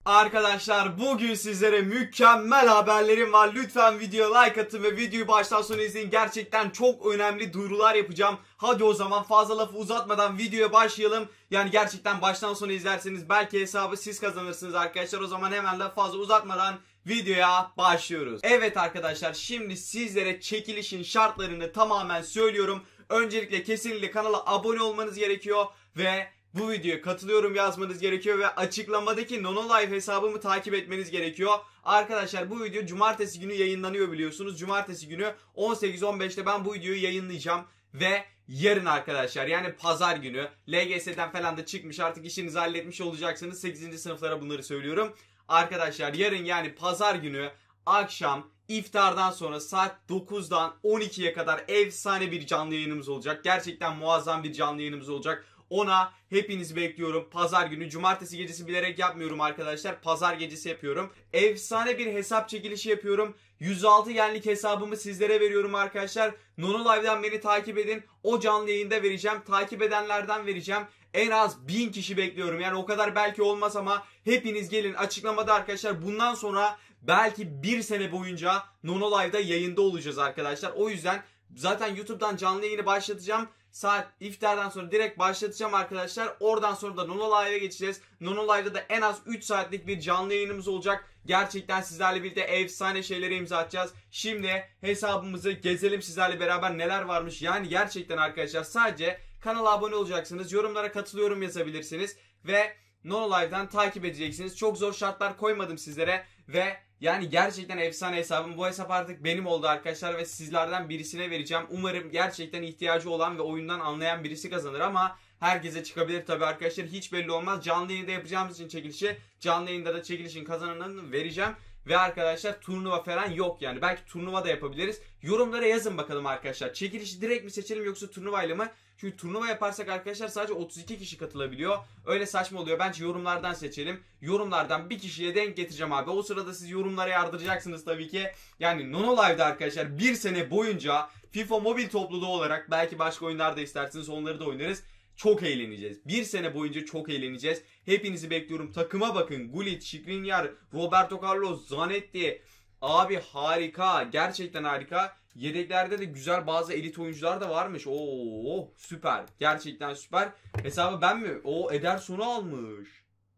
Arkadaşlar bugün sizlere mükemmel haberlerim var. Lütfen videoya like atın ve videoyu baştan sona izleyin. Gerçekten çok önemli duyurular yapacağım. Hadi o zaman fazla lafı uzatmadan videoya başlayalım. Yani gerçekten baştan sona izlerseniz belki hesabı siz kazanırsınız arkadaşlar. O zaman hemen lafı fazla uzatmadan videoya başlıyoruz. Evet arkadaşlar, şimdi sizlere çekilişin şartlarını tamamen söylüyorum. Öncelikle kesinlikle kanala abone olmanız gerekiyor ve bu videoya katılıyorum yazmanız gerekiyor ve açıklamadaki Nonolive hesabımı takip etmeniz gerekiyor. Arkadaşlar bu video cumartesi günü yayınlanıyor biliyorsunuz. Cumartesi günü 18-15'te ben bu videoyu yayınlayacağım. Ve yarın arkadaşlar, yani pazar günü LGS'den falan da çıkmış, artık işinizi halletmiş olacaksınız. 8. sınıflara bunları söylüyorum. Arkadaşlar yarın, yani pazar günü akşam iftardan sonra saat 9'dan 12'ye kadar efsane bir canlı yayınımız olacak. Gerçekten muazzam bir canlı yayınımız olacak. Ona hepinizi bekliyorum. Pazar günü, cumartesi gecesi bilerek yapmıyorum arkadaşlar. Pazar gecesi yapıyorum. Efsane bir hesap çekilişi yapıyorum. 106 yenlik hesabımı sizlere veriyorum arkadaşlar. Nonolive'dan beni takip edin. O canlı yayında vereceğim. Takip edenlerden vereceğim. En az 1000 kişi bekliyorum. Yani o kadar belki olmaz ama hepiniz gelin. Açıklamada arkadaşlar, bundan sonra belki bir sene boyunca Nonolive'da yayında olacağız arkadaşlar. O yüzden zaten YouTube'dan canlı yayını başlatacağım. Saat iftardan sonra direkt başlatacağım arkadaşlar. Oradan sonra da Nonolive'e geçeceğiz. Nonolive'da da en az 3 saatlik bir canlı yayınımız olacak. Gerçekten sizlerle birlikte efsane şeylere imza atacağız. Şimdi hesabımızı gezelim sizlerle beraber, neler varmış. Yani gerçekten arkadaşlar, sadece kanala abone olacaksınız. Yorumlara katılıyorum yazabilirsiniz. Ve Nonolive'dan takip edeceksiniz. Çok zor şartlar koymadım sizlere. Ve yani gerçekten efsane hesabım. Bu hesap artık benim oldu arkadaşlar ve sizlerden birisine vereceğim. Umarım gerçekten ihtiyacı olan ve oyundan anlayan birisi kazanır ama herkese çıkabilir tabi arkadaşlar. Hiç belli olmaz. Canlı yayında yapacağımız için çekilişi, canlı yayında da çekilişin kazananını vereceğim. Ve arkadaşlar turnuva falan yok yani. Belki turnuva da yapabiliriz. Yorumlara yazın bakalım arkadaşlar. Çekilişi direkt mi seçelim yoksa turnuvayla mı? Çünkü turnuva yaparsak arkadaşlar sadece 32 kişi katılabiliyor. Öyle saçma oluyor. Bence yorumlardan seçelim. Yorumlardan bir kişiye denk getireceğim abi. O sırada siz yorumlara yardıracaksınız tabii ki. Yani Nonolive'da arkadaşlar bir sene boyunca FIFA mobil topluluğu olarak, belki başka oyunlar da isterseniz onları da oynarız. Çok eğleneceğiz. Bir sene boyunca çok eğleneceğiz. Hepinizi bekliyorum. Takıma bakın. Gullit, Skriniar, Roberto Carlos, Zanetti. Abi harika. Gerçekten harika. Yedeklerde de güzel bazı elit oyuncular da varmış. Oo süper. Gerçekten süper. Hesabı ben mi? O Ederson'u almış.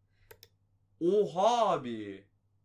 Oha abi.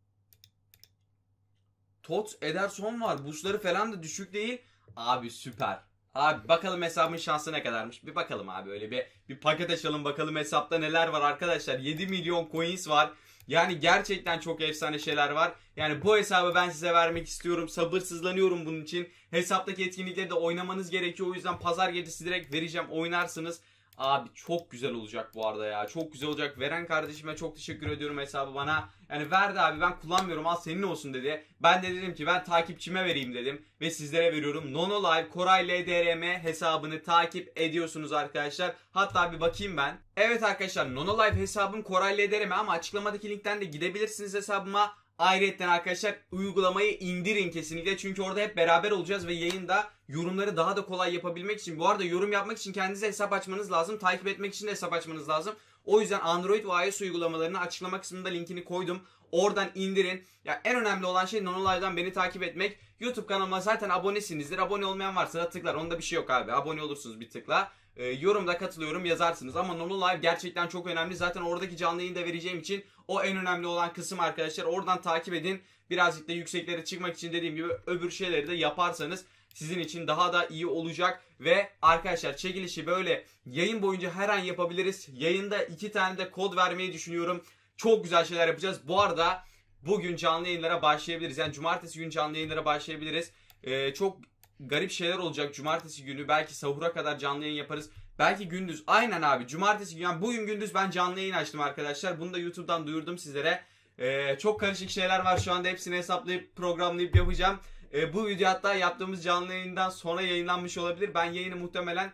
Tots Ederson var. Bursları falan da düşük değil. Abi süper. Abi bakalım hesabın şansı ne kadarmış. Bir bakalım abi, öyle bir paket açalım bakalım hesapta neler var arkadaşlar. 7 milyon coins var. Yani gerçekten çok efsane şeyler var. Yani bu hesabı ben size vermek istiyorum. Sabırsızlanıyorum bunun için. Hesaptaki etkinlikleri de oynamanız gerekiyor. O yüzden pazar gecesi direkt vereceğim. Oynarsınız. Abi çok güzel olacak bu arada ya. Çok güzel olacak. Veren kardeşime çok teşekkür ediyorum hesabı bana. Yani verdi abi, ben kullanmıyorum, al senin olsun dedi. Ben de dedim ki ben takipçime vereyim dedim. Ve sizlere veriyorum. Nonolive Koray LDRM hesabını takip ediyorsunuz arkadaşlar. Hatta bir bakayım ben. Evet arkadaşlar, Nonolive hesabım Koray LDRM ama açıklamadaki linkten de gidebilirsiniz hesabıma. Ayrıca arkadaşlar uygulamayı indirin kesinlikle. Çünkü orada hep beraber olacağız ve yayında yorumları daha da kolay yapabilmek için. Bu arada yorum yapmak için kendinize hesap açmanız lazım. Takip etmek için de hesap açmanız lazım. O yüzden Android ve iOS uygulamalarını açıklama kısmında linkini koydum. Oradan indirin. Ya en önemli olan şey Nonolive'dan beni takip etmek. YouTube kanalıma zaten abonesinizdir. Abone olmayan varsa da tıklar. Onda bir şey yok abi. Abone olursunuz bir tıkla. Yorumda katılıyorum yazarsınız. Ama Nonolive gerçekten çok önemli. Zaten oradaki canlı yayını da vereceğim için o en önemli olan kısım arkadaşlar. Oradan takip edin. Birazcık da yükseklere çıkmak için dediğim gibi öbür şeyleri de yaparsanız sizin için daha da iyi olacak. Ve arkadaşlar çekilişi böyle yayın boyunca her an yapabiliriz. Yayında 2 tane de kod vermeyi düşünüyorum. Çok güzel şeyler yapacağız. Bu arada bugün canlı yayınlara başlayabiliriz. Yani cumartesi günü canlı yayınlara başlayabiliriz. Çok garip şeyler olacak cumartesi günü. Belki sahura kadar canlı yayın yaparız. Belki gündüz. Aynen abi, cumartesi günü. Yani bugün gündüz ben canlı yayın açtım arkadaşlar. Bunu da YouTube'dan duyurdum sizlere. Çok karışık şeyler var şu anda. Hepsini hesaplayıp programlayıp yapacağım. Bu video hatta yaptığımız canlı yayından sonra yayınlanmış olabilir. Ben yayını muhtemelen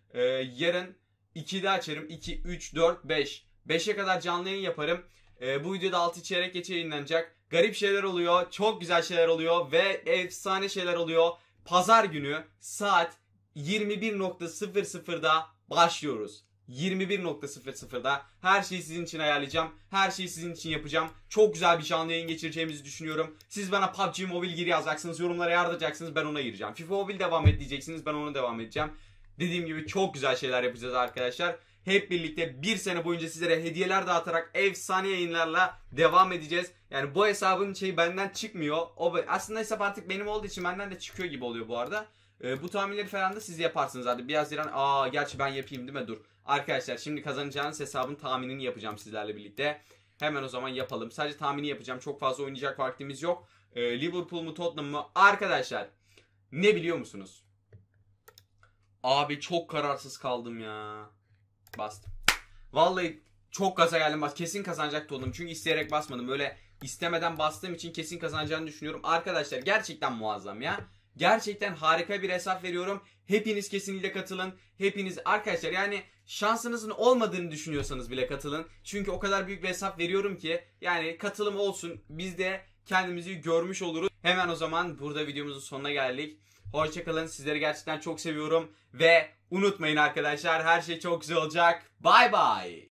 yarın 2'de açarım. 2, 3, 4, 5. 5'e kadar canlı yayın yaparım. Bu videoda 6 çeyrek geçe yayınlanacak. Garip şeyler oluyor. Çok güzel şeyler oluyor. Ve efsane şeyler oluyor. Pazar günü saat 21.00'da başlıyoruz. 21.00'da her şeyi sizin için ayarlayacağım. Her şeyi sizin için yapacağım. Çok güzel bir canlı yayın geçireceğimizi düşünüyorum. Siz bana PUBG Mobile gir yazacaksınız. Yorumlara yazacaksınız. Ben ona gireceğim. FIFA Mobile devam et diyeceksiniz. Ben ona devam edeceğim. Dediğim gibi çok güzel şeyler yapacağız arkadaşlar. Hep birlikte bir sene boyunca sizlere hediyeler dağıtarak efsane yayınlarla devam edeceğiz. Yani bu hesabın şeyi benden çıkmıyor. Aslında hesap artık benim olduğu için benden de çıkıyor gibi oluyor bu arada. Bu tahminleri falan da siz yaparsınız hadi. Biraz gerçi ben yapayım değil mi? Dur. Arkadaşlar şimdi kazanacağınız hesabın tahminini yapacağım sizlerle birlikte. Hemen o zaman yapalım. Sadece tahmini yapacağım. Çok fazla oynayacak vaktimiz yok. Liverpool mu Tottenham mı? Arkadaşlar ne biliyor musunuz? Abi çok kararsız kaldım ya. Bastım. Vallahi çok gaza geldim. Kesin kazanacak Tottenham. Çünkü isteyerek basmadım. Böyle istemeden bastığım için kesin kazanacağını düşünüyorum. Arkadaşlar gerçekten muazzam ya. Gerçekten harika bir hesap veriyorum. Hepiniz kesinlikle katılın. Hepiniz arkadaşlar yani şansınızın olmadığını düşünüyorsanız bile katılın. Çünkü o kadar büyük bir hesap veriyorum ki yani katılım olsun. Biz de kendimizi görmüş oluruz. Hemen o zaman burada videomuzun sonuna geldik. Hoşçakalın. Sizleri gerçekten çok seviyorum. Ve unutmayın arkadaşlar her şey çok güzel olacak. Bye bye.